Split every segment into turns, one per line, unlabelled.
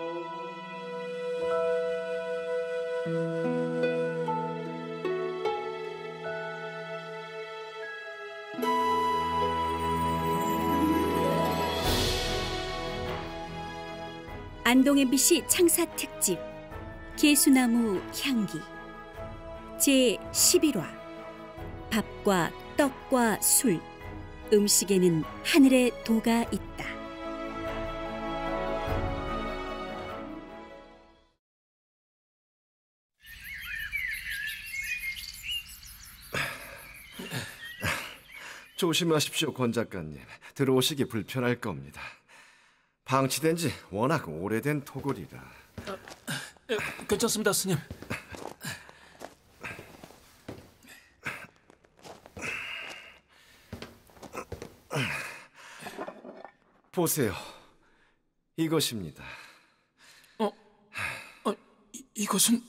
안동 MBC 창사 특집 개수나무 향기 제11화 밥과 떡과 술, 음식에는 하늘의 도가 있다.
조심하십시오, 권 작가님. 들어오시기 불편할 겁니다. 방치된 지 워낙 오래된 토굴이라.
괜찮습니다, 스님.
보세요. 이것입니다.
이것은...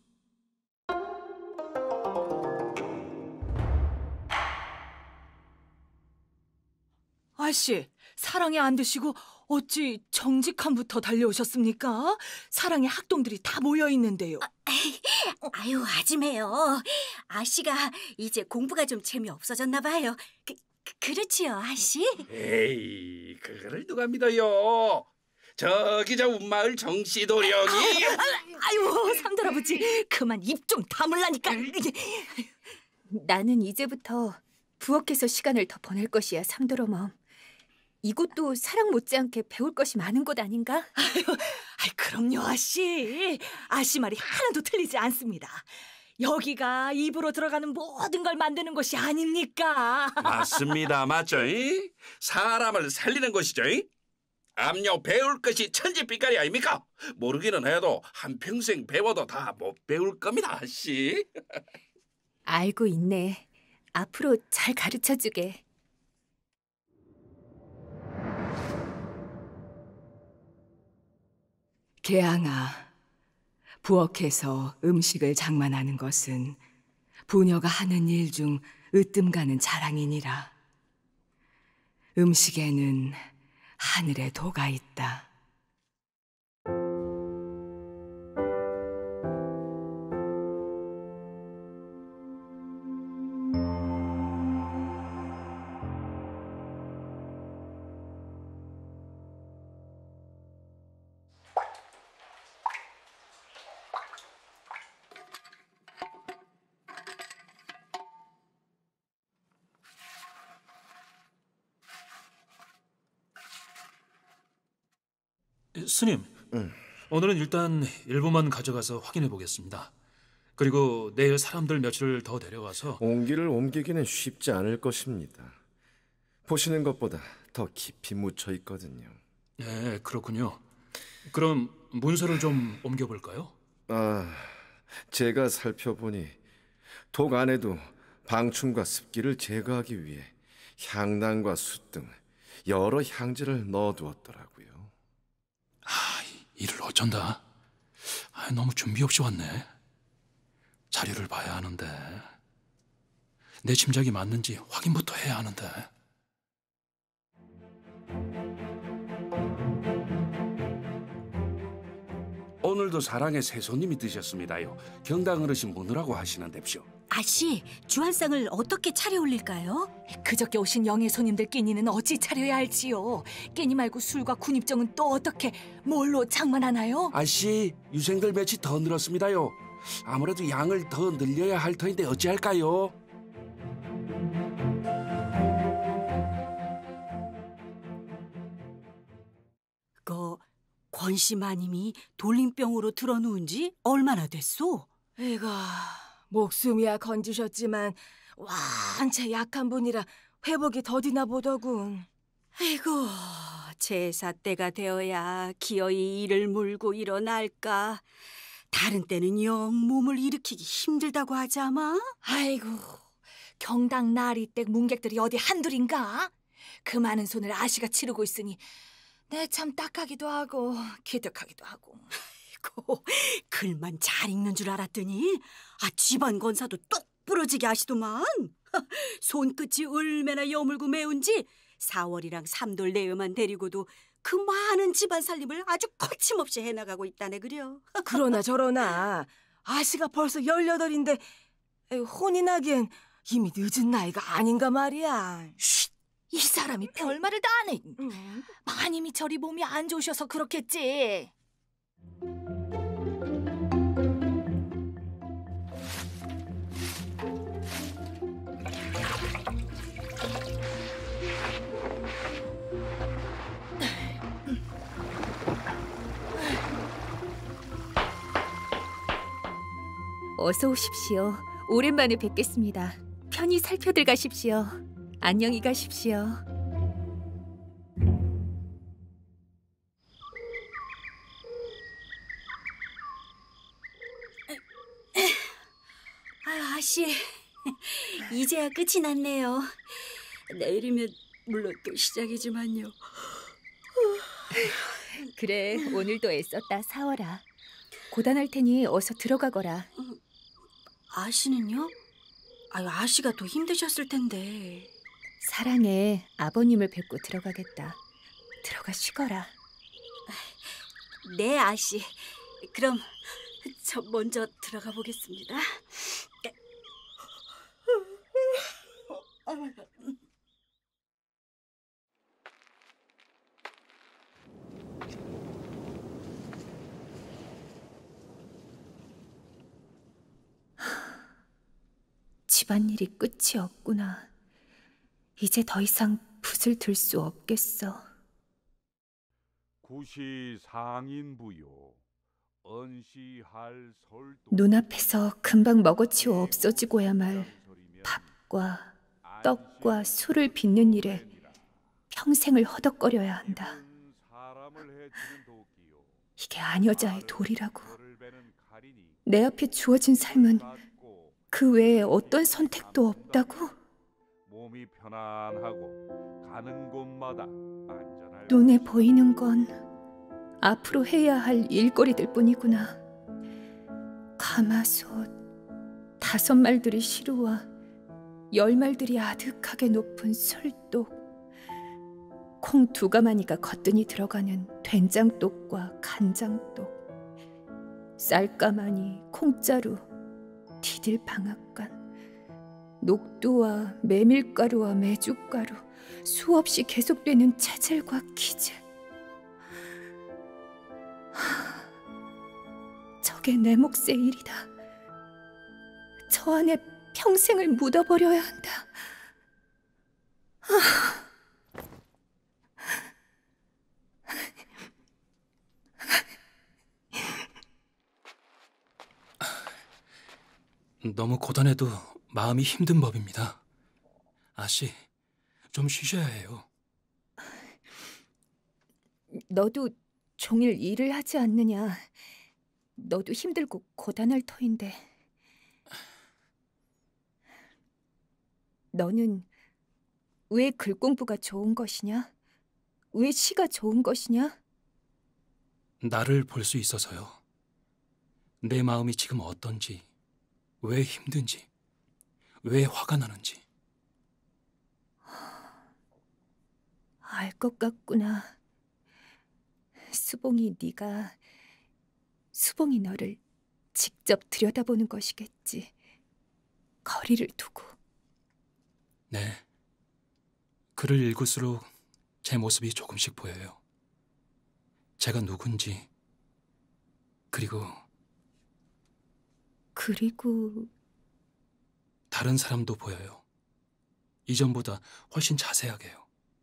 아씨, 사랑에 안 드시고 어찌 정직함부터 달려오셨습니까? 사랑의 학동들이 다 모여 있는데요.
아유, 아지매요. 아씨가 이제 공부가 좀 재미없어졌나 봐요. 그렇지요, 아씨?
에이, 그거를 누가 믿어요? 저기 저 운마을 정씨도령이...
아유, 삼돌아버지, 그만 입 좀 다물라니까.
나는 이제부터 부엌에서 시간을 더 보낼 것이야, 삼돌어멈. 이곳도 사랑 못지않게 배울 것이 많은 곳 아닌가?
그럼요, 아씨. 아씨 말이 하나도 틀리지 않습니다. 여기가 입으로 들어가는 모든 걸 만드는 곳이 아닙니까?
맞습니다, 맞죠? 사람을 살리는 곳이죠. 암요 배울 것이 천지빛깔이 아닙니까? 모르기는 해도 한평생 배워도 다 못 배울 겁니다, 아씨.
알고 있네. 앞으로 잘 가르쳐주게.
개항아, 부엌에서 음식을 장만하는 것은 부녀가 하는 일 중 으뜸 가는 자랑이니라. 음식에는 하늘의 도가 있다.
스님, 오늘은 일단 일부만 가져가서 확인해 보겠습니다. 그리고 내일 사람들 며칠을 더 데려가서...
옹기를 옮기기는 쉽지 않을 것입니다. 보시는 것보다 더 깊이 묻혀 있거든요.
네, 그렇군요. 그럼 문서를 좀 옮겨볼까요?
제가 살펴보니 독 안에도 방충과 습기를 제거하기 위해 향낭과 숯 등 여러 향재를 넣어두었더라고요.
일을 어쩐다. 너무 준비 없이 왔네. 자료를 봐야 하는데, 내 짐작이 맞는지 확인부터 해야 하는데.
오늘도 사랑의 새 손님이 드셨습니다요. 경당 어르신 모느라고 하시는데쇼.
아씨, 주안상을 어떻게 차려올릴까요?
그저께 오신 영예 손님들 끼니는 어찌 차려야 할지요. 끼니 말고 술과 군입정은 또 어떻게, 뭘로 장만하나요?
아씨, 유생들 며칠 더 늘었습니다요. 아무래도 양을 더 늘려야 할 터인데 어찌할까요?
권씨 마님이 돌림병으로 들어누운 지 얼마나 됐소?
에이구, 목숨이야 건지셨지만 완체 약한 분이라 회복이 더디나 보더군.
아이고, 제사 때가 되어야 기어이 이를 물고 일어날까. 다른 때는 영 몸을 일으키기 힘들다고 하지 아마?
아이고, 경당 나리댁 문객들이 어디 한둘인가? 그 많은 손을 아씨가 치르고 있으니 내 참 딱하기도 하고 기특하기도 하고.
아이고, 글만 잘 읽는 줄 알았더니 집안 건사도 똑 부러지게 하시더만. 손끝이 얼마나 여물고 매운지 4월이랑 3돌 내외만 데리고도 그 많은 집안 살림을 아주 거침없이 해나가고 있다네 그려.
그러나 저러나 아씨가 벌써 18인데 혼이 나기엔 이미 늦은 나이가 아닌가 말이야.
쉿! 이 사람이 별말을 다 하네. 마님이 저리 몸이 안 좋으셔서 그렇겠지.
어서 오십시오. 오랜만에 뵙겠습니다. 편히 살펴들 가십시오. 안녕히 가십시오.
아유, 아씨, 이제야 끝이 났네요. 내일이면 물론 또 시작이지만요.
그래, 오늘도 애썼다 사워라. 고단할 테니 어서 들어가거라.
아씨는요? 아유, 아씨가 더 힘드셨을 텐데.
사랑해, 아버님을 뵙고 들어가겠다. 들어가 쉬거라.
네, 아씨. 그럼 저 먼저 들어가 보겠습니다.
집안일이 끝이 없구나. 이제 더 이상 붓을 들 수 없겠어.
구시상인부요 언시할 설도
눈앞에서 금방 먹어치워 없어지고야 말 밥과 떡과 술을 빚는 일에 평생을 허덕거려야 한다. 이게 아녀자의 도리라고. 내 앞에 주어진 삶은 그 외에 어떤 선택도 없다고?
몸이 편안하고 가는 곳마다 안전할
눈에 보이는 건 앞으로 해야 할 일거리들 뿐이구나. 가마솥, 5말들이 시루와 10말들이 아득하게 높은 술독, 콩 2가마니가 거뜬히 들어가는 된장독과 간장독, 쌀가마니, 콩자루, 디딜방앗간, 녹두와 메밀가루와 메주가루, 수없이 계속되는 체질과 기질. 저게 내 몫의 일이다. 저 안에 평생을 묻어버려야 한다.
너무 고단해도 마음이 힘든 법입니다. 아씨, 좀 쉬셔야 해요.
너도 종일 일을 하지 않느냐. 너도 힘들고 고단할 터인데. 너는 왜 글 공부가 좋은 것이냐? 왜 시가 좋은 것이냐?
나를 볼 수 있어서요. 내 마음이 지금 어떤지, 왜 힘든지, 왜 화가 나는지.
알 것 같구나. 수봉이 너를 직접 들여다보는 것이겠지. 거리를 두고.
네, 글을 읽을수록 제 모습이 조금씩 보여요. 제가 누군지, 그리고 다른 사람도 보여요. 이전보다 훨씬 자세하게요.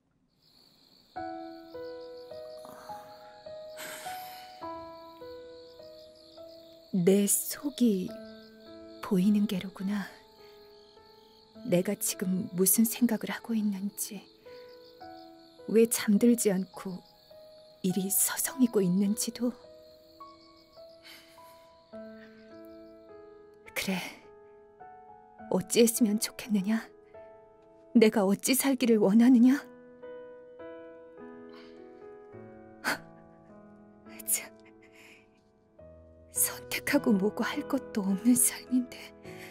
내 속이 보이는 게로구나. 내가 지금 무슨 생각을 하고 있는지, 왜 잠들지 않고 이리 서성이고 있는지도. 그래, 어찌했으면 좋겠느냐? 내가 어찌 살기를 원하느냐? 참, 선택하고 뭐고 할 것도 없는 삶인데,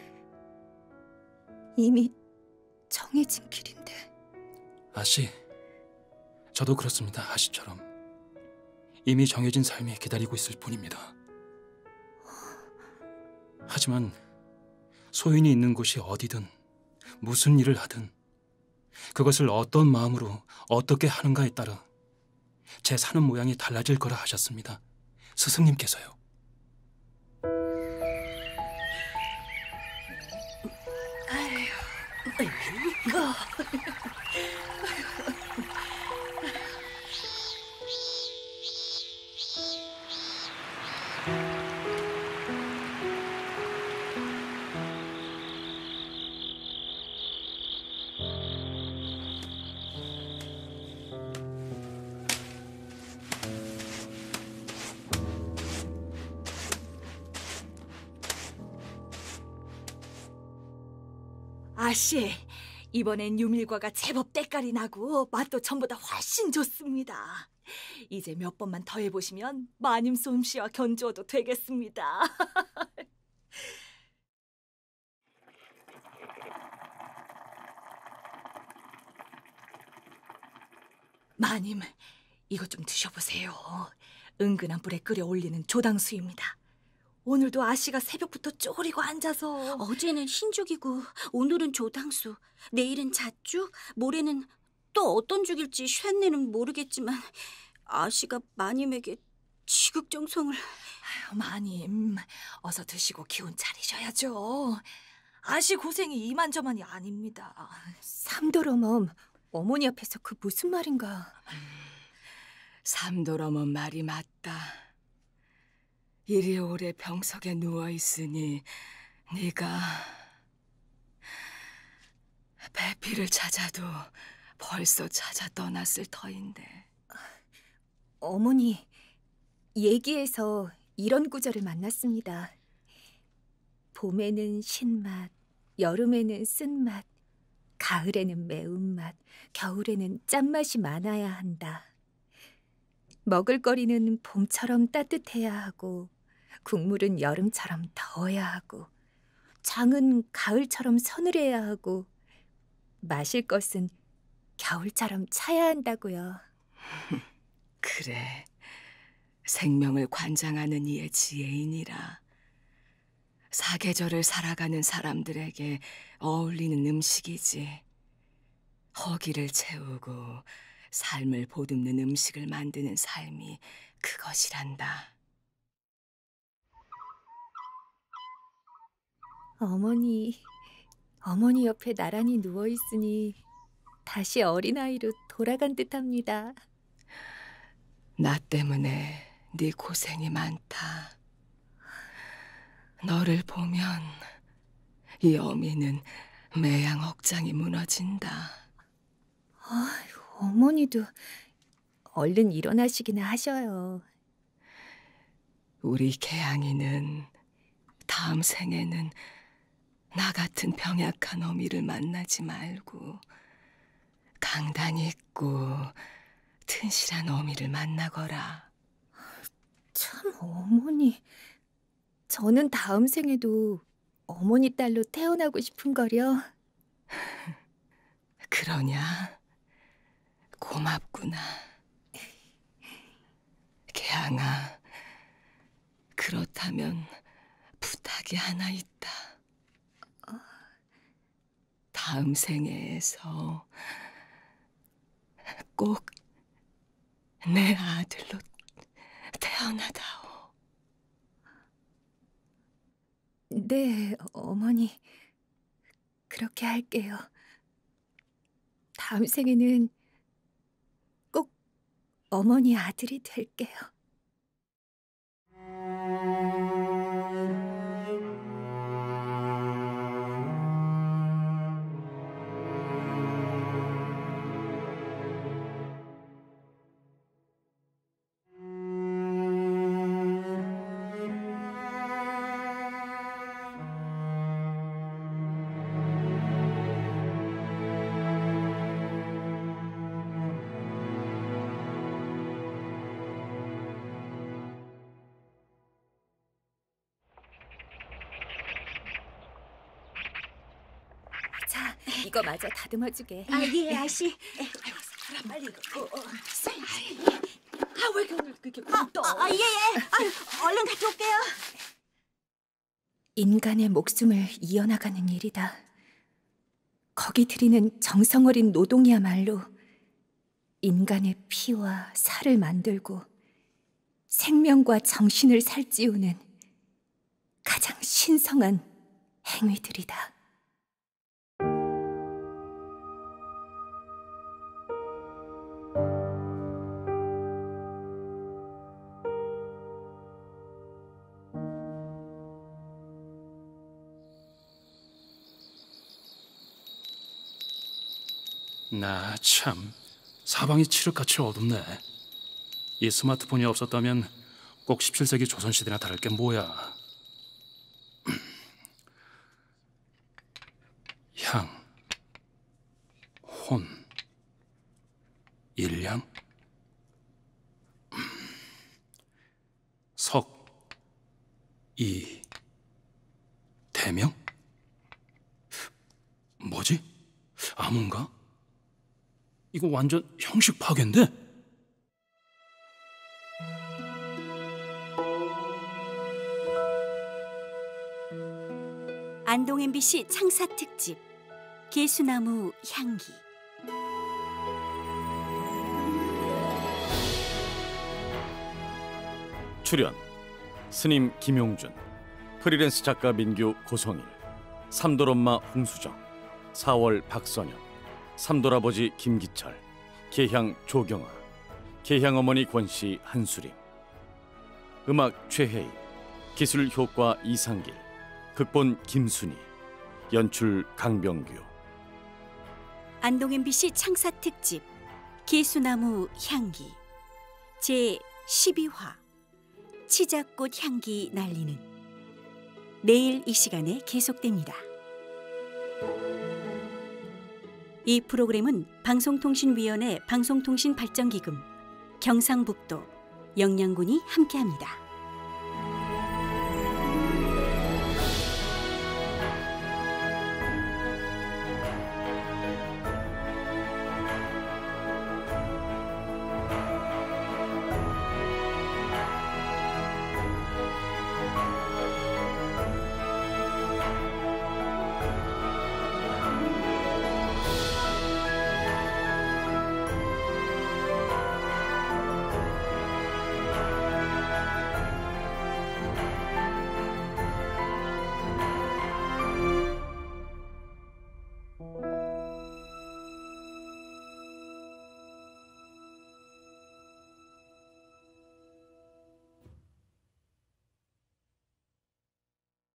이미 정해진 길인데.
아씨, 저도 그렇습니다. 아씨처럼. 이미 정해진 삶이 기다리고 있을 뿐입니다. 하지만 소인이 있는 곳이 어디든 무슨 일을 하든 그것을 어떤 마음으로 어떻게 하는가에 따라 제 사는 모양이 달라질 거라 하셨습니다. 스승님께서요.
아씨, 이번엔 유밀과가 제법 때깔이 나고 맛도 전보다 훨씬 좋습니다. 이제 몇 번만 더 해보시면 마님 솜씨와 견주어도 되겠습니다. 마님, 이것 좀 드셔보세요. 은근한 불에 끓여 올리는 조당수입니다. 오늘도 아씨가 새벽부터 쪼그리고 앉아서.
어제는 흰죽이고 오늘은 조당수, 내일은 잣죽, 모레는 또 어떤 죽일지 쇳내는 모르겠지만 아씨가 마님에게 지극정성을.
아유, 마님, 어서 드시고 기운 차리셔야죠. 아씨 고생이 이만저만이 아닙니다.
삼돌어멈, 어머니 앞에서 그 무슨 말인가?
삼돌어멈 말이 맞다. 이리 오래 병석에 누워있으니 네가 배피를 찾아도 벌써 찾아 떠났을 터인데.
어머니, 얘기에서 이런 구절을 만났습니다. 봄에는 신맛, 여름에는 쓴맛, 가을에는 매운맛, 겨울에는 짠맛이 많아야 한다. 먹을거리는 봄처럼 따뜻해야 하고 국물은 여름처럼 더워야 하고 장은 가을처럼 서늘해야 하고 마실 것은 겨울처럼 차야 한다고요.
그래, 생명을 관장하는 이의 지혜이니라. 사계절을 살아가는 사람들에게 어울리는 음식이지. 허기를 채우고 삶을 보듬는 음식을 만드는 삶이 그것이란다.
어머니 옆에 나란히 누워있으니 다시 어린아이로 돌아간 듯합니다.
나 때문에 네 고생이 많다. 너를 보면 이 어미는 매양 억장이 무너진다.
아유, 어머니도 얼른 일어나시기나 하셔요.
우리 개양이는 다음 생에는 나 같은 병약한 어미를 만나지 말고 강단 있고 튼실한 어미를 만나거라.
참, 어머니, 저는 다음 생에도 어머니 딸로 태어나고 싶은거려.
그러냐? 고맙구나. 개양아, 그렇다면 부탁이 하나 있다. 다음 생애에서 꼭 내 아들로 태어나다오.
네, 어머니, 그렇게 할게요. 다음 생에는 꼭 어머니 아들이 될게요. 자, 이거 마저 다듬어주게.
아, 예, 아씨.
빨리 이거. 왜 이렇게 또?
예. 얼른 갔다 올게요.
인간의 목숨을 이어나가는 일이다. 거기 들이는 정성 어린 노동이야말로 인간의 피와 살을 만들고 생명과 정신을 살찌우는 가장 신성한 행위들이다.
나 참 사방이 칠흑같이 어둡네. 이 스마트폰이 없었다면 꼭 17세기 조선시대나 다를 게 뭐야. 향, 혼, 일량, 석, 이, 대명? 뭐지? 암호인가? 이거 완전 형식 파괴인데?
안동 MBC 창사 특집 개수나무 향기.
출연 스님 김용준, 프리랜서 작가 민규 고성일, 삼돌엄마 홍수정, 4월 박선영, 삼돌아버지 김기철, 계향 조경아, 계향어머니 권씨 한수림. 음악 최혜희, 기술 효과 이상길, 극본 김순희, 연출 강병규.
안동 MBC 창사 특집 개수나무 향기 제 12화 치자꽃 향기 날리는 내일 이 시간에 계속됩니다. 이 프로그램은 방송통신위원회 방송통신발전기금, 경상북도, 영양군이 함께합니다.